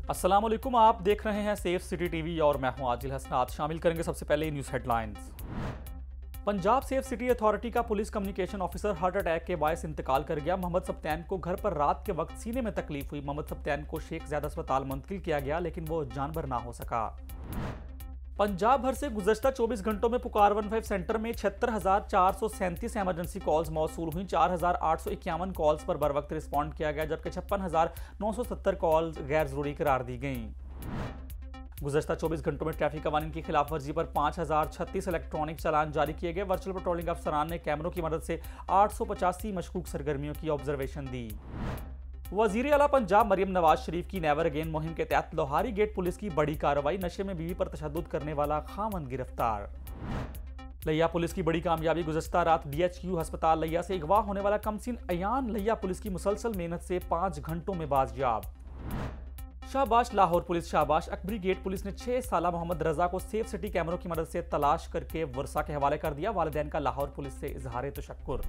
अस्सलाम वालेकुम, आप देख रहे हैं सेफ सिटी टीवी और मैं हूं आजिल हसनात। शामिल करेंगे सबसे पहले news headlines. Punjab safe city authority का police communication officer heart attack के बायस इंतकाल कर गया। मोहम्मद सप्तान को घर पर रात के वक्त सीने में तकलीफ हुई। मोहम्मद सप्तान को शेख ज़ायद अस्पताल मुंतकिल किया गया, लेकिन वो जानबर ना हो सका। पंजाब भर से गुज़श्ता 24 घंटों में पुकार 15 सेंटर में 76,437 एमरजेंसी कॉल्स मौसूल हुई। 4,851 कॉल्स पर बर वक्त रिस्पॉन्ड किया गया, जबकि 56,970 कॉल्स गैर जरूरी करार दी गईं। गुज़श्ता 24 घंटों में ट्रैफिक कवानीन की खिलाफ वर्जी पर 5,036 इलेक्ट्रॉनिक चालान जारी किए गए। वर्चुअल पेट्रोलिंग अफसरान ने कैमरों की मदद से 885 मशकूक सरगर्मियों की ऑब्जर्वेशन दी। वजीर आला पंजाब मरियम नवाज शरीफ की नेवर अगेन मुहिम के तहत लोहारी गेट पुलिस की बड़ी कार्रवाई। नशे में बीवी पर तशद्दुद करने वाला खामन गिरफ्तार। लिया पुलिस की बड़ी कामयाबी। गुज़श्ता रात DHQ अस्पताल लिया से अगवा होने वाला कमसिन अयान लिया पुलिस की मुसलसल मेहनत से 5 घंटों में बाजियाब। शाहबाश लाहौर पुलिस शाहबाश अकबरी गेट पुलिस ने 6 साला मोहम्मद रजा को सेफ सिटी कैमरों की मदद से तलाश करके वर्षा के हवाले कर दिया। वालिदैन का लाहौर पुलिस से इजहार तशक्कुर।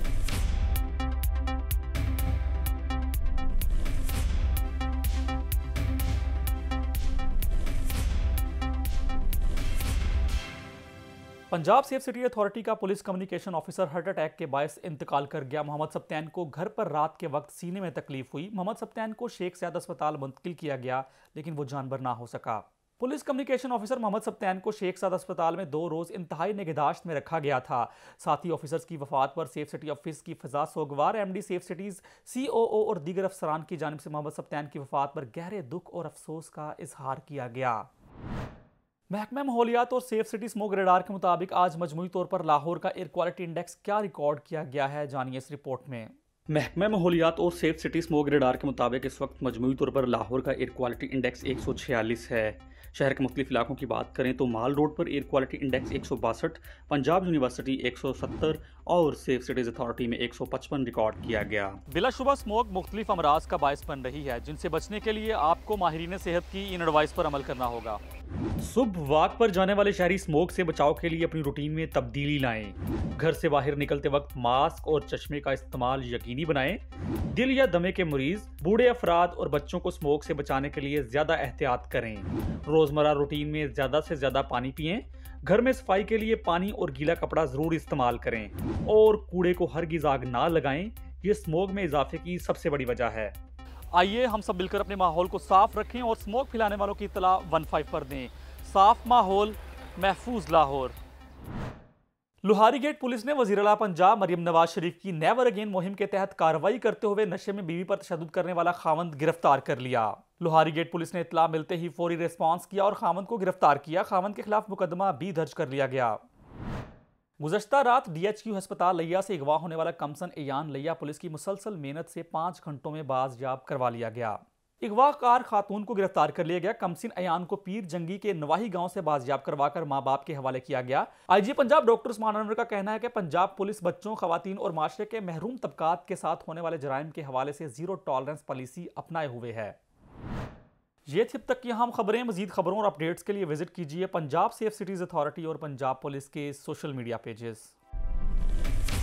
पंजाब सेफ सिटी अथॉरिटी का police communication officer heart attack के बायस इंतकाल कर गया। मोहम्मद सप्तान को घर पर रात के वक्त सीने में तकलीफ हुई। मोहम्मद सप्तान को शेख ज़ायद अस्पताल मुंतकिल किया गया, लेकिन वो जानबर ना हो सका। पुलिस कम्युनिकेशन ऑफिसर मोहम्मद सप्तान को शेख ज़ायद अस्पताल में 2 रोज इंतहाई निगहदाश्त में रखा गया था। साथी ऑफिसर्स की वफात पर सेफ सिटी ऑफिस की फिजा सोगवार। MD सेफ सिटीज COO और दीगर अफसरान की जानिब से मोहम्मद सप्तान की वफात पर गहरे दुख और अफसोस का इजहार किया गया। महकमा माहौलियात और सेफ सिटी स्मोक रडार के मुताबिक आज मजमूई तौर पर लाहौर का एयर क्वालिटी इंडेक्स क्या रिकॉर्ड किया गया है, जानिए इस रिपोर्ट में। महकमा माहौलियात और सेफ सिटी स्मोक रडार के मुताबिक इस वक्त मजमूई तौर पर लाहौर का एयर क्वालिटी इंडेक्स 146 है। शहर के मुख्तलिफ इलाकों की बात करें तो माल रोड पर air quality index 162, Punjab university 170 और सेफ सिटीज अथॉरिटी में 155 रिकॉर्ड किया गया। बिलाशुबा स्मोक मुख्तलिफ अमराज का बायस बन रही है, जिनसे बचने के लिए आपको माहिरीन सेहत की इन एडवाइस पर अमल करना होगा। सुबह वॉक पर जाने वाले शहरी स्मोक से बचाव के लिए अपनी रूटीन में तब्दीली लाएं। घर से बाहर निकलते वक्त मास्क और चश्मे का इस्तेमाल यकीनी बनाएं। दिल या दमे के मरीज, बूढ़े अफराद और बच्चों को स्मोक से बचाने के लिए ज्यादा एहतियात करें। रोजमर्रा रूटीन में ज्यादा से ज्यादा पानी पिएं। घर में सफाई के लिए पानी और गीला कपड़ा जरूर इस्तेमाल करें और कूड़े को हरगिज़ आग ना लगाएं। ये स्मोक में इजाफे की सबसे बड़ी वजह है। आइए हम सब मिलकर अपने माहौल को साफ रखें और स्मोक फैलाने वालों की इत्तला 15 पर दें। साफ माहौल, महफूज लाहौर। लोहारी गेट पुलिस ने वज़ीर आला पंजाब मरियम नवाज शरीफ की नेवर अगेन मुहिम के तहत कार्रवाई करते हुए नशे में बीवी पर तशद्दुद करने वाला खामंद गिरफ्तार कर लिया। लोहारी गेट पुलिस ने इत्तला मिलते ही फौरी रिस्पॉन्स किया और खामंद को गिरफ्तार किया। खामंद के खिलाफ मुकदमा भी दर्ज कर लिया गया। गुज़श्ता रात DHQ अस्पताल लिया से अगवा होने वाला कमसन अयान लिया पुलिस की मुसलसल मेहनत से 5 घंटों में बाजियाब करवा लिया गया। अगवाकार खातून को गिरफ्तार कर लिया गया। कमसिन अयान को पीर जंगी के नवाही गांव से बाजियाब करवाकर माँ बाप के हवाले किया गया। IG पंजाब डॉक्टर उस्मान अनवर का कहना है कि पंजाब पुलिस बच्चों, खवातीन और माशरे के महरूम तबकात के साथ होने वाले जराइम के हवाले से जीरो टॉलरेंस पॉलिसी अपनाए हुए है। ये थी अब तक की अहम खबरें। मजीद खबरों और अपडेट्स के लिए विजिट कीजिए पंजाब सेफ सिटीज अथॉरिटी और पंजाब पुलिस के सोशल मीडिया पेजेस।